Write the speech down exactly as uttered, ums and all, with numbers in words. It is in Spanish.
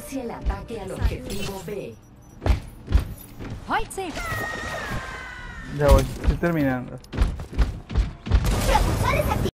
Inicia el ataque al objetivo B. Point safe. Ya voy, estoy terminando.